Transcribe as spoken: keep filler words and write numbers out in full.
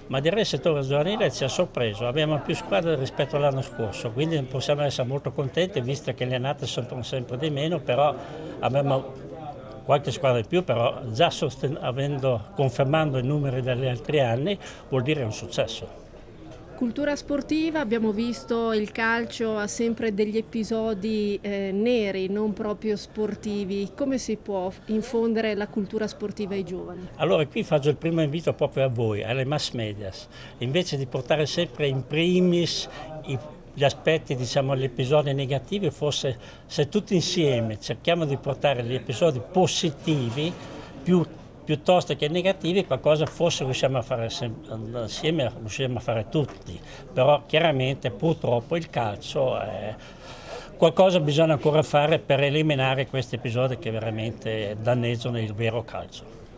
ma direi il settore giovanile ci ha sorpreso, abbiamo più squadre rispetto all'anno scorso, quindi possiamo essere molto contenti visto che le annate sono sempre di meno, però abbiamo qualche squadra in più, però già avendo, confermando i numeri degli altri anni vuol dire un successo. Cultura sportiva, abbiamo visto il calcio ha sempre degli episodi eh, neri, non proprio sportivi. Come si può infondere la cultura sportiva ai giovani? Allora qui faccio il primo invito proprio a voi, alle mass media, invece di portare sempre in primis i, gli aspetti, diciamo, gli episodi negativi, forse se tutti insieme cerchiamo di portare gli episodi positivi più piuttosto che negativi, qualcosa forse riusciamo a fare insieme, riusciamo a fare tutti, però chiaramente purtroppo il calcio è qualcosa bisogna ancora fare per eliminare questi episodi che veramente danneggiano il vero calcio.